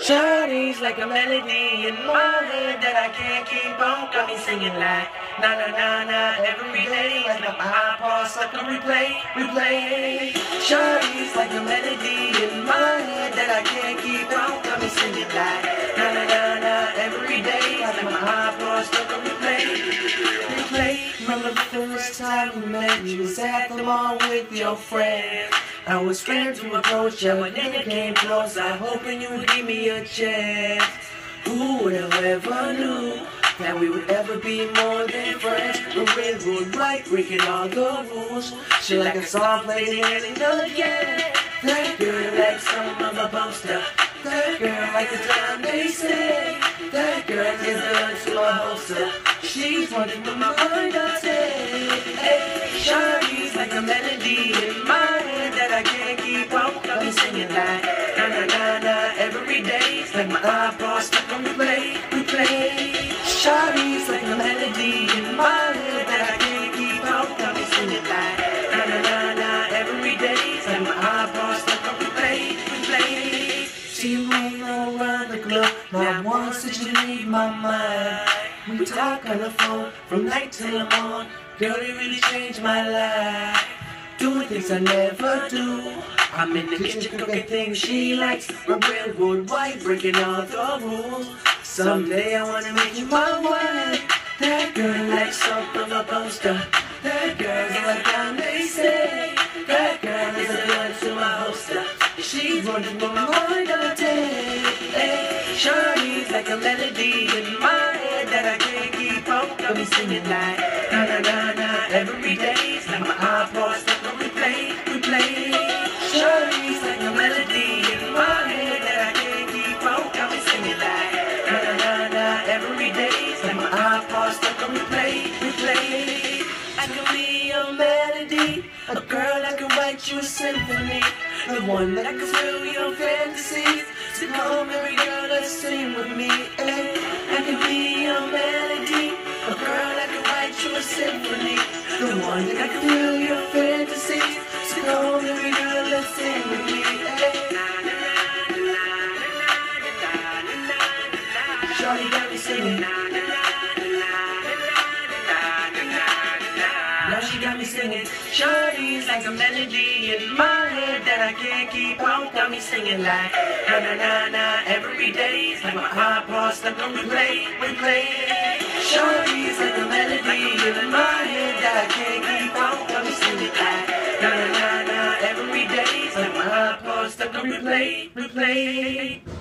Shawty's like a melody in my head that I can't keep on. Got me singing like na na na na every day. Like my iPod stuck on replay. Shawty's like a melody in my head that I can't keep on. Got me singing like na na na na every day. Like my iPod stuck on replay. Remember the first time we met? You was at the mall with your friend. I was scared to approach you, but then you came close. I hoping you would give me a chance. Who would have ever knew that we would ever be more than friends? The railroad right, breaking all the rules. She like a song played again and again. That girl like some of a poster. That girl like the time they say. That girl is good to a holster. She's running through my mind all day. Hey, Shawty's like a melody in my head that I can't keep on. Got me singing like na na na na every day. It's like my iPod stuck on replay. Shawty's like a melody in my head that I can't keep on. Got me singing like na na na na every day. It's like my iPod stuck on replay. See you ain't around the club, not once did you leave my mind. We talk on the phone from night till the morning. Girl, you really changed my life. Doing things I never do. I'm in the kitchen cooking things she likes. A railroad white, breaking all the rules. Someday I wanna make you my wife. That girl like something from a poster. That girl's like how they say. That girl is a gun to my holster. She's running through my mind all day. Hey, Shawty's like a melody in my head that I can't keep on. Got me singing like na na na na every day. It's like my iPod stuck on replay. Shawty's like a melody in my head that I can't keep on. Got me singing like na na na na every day. It's like my iPod stuck on replay. I can be a melody, a girl that can write you a symphony, the one that can fill your fantasies. So come every girl let's sing with me. Hey, I can be a melody, a girl that can write you a symphony, the one that can fill your fantasies. So come every girl let's sing with me. Hey, Shawty got me singing. Now she got me singing. Shawty's like a melody in my head that I can't keep on. Got me singing like na na na na every day. It's like my iPod stuck on replay. Shawty's like a melody in my head that I can't keep on. Got me singing like na na na na every day. It's like my iPod stuck on replay.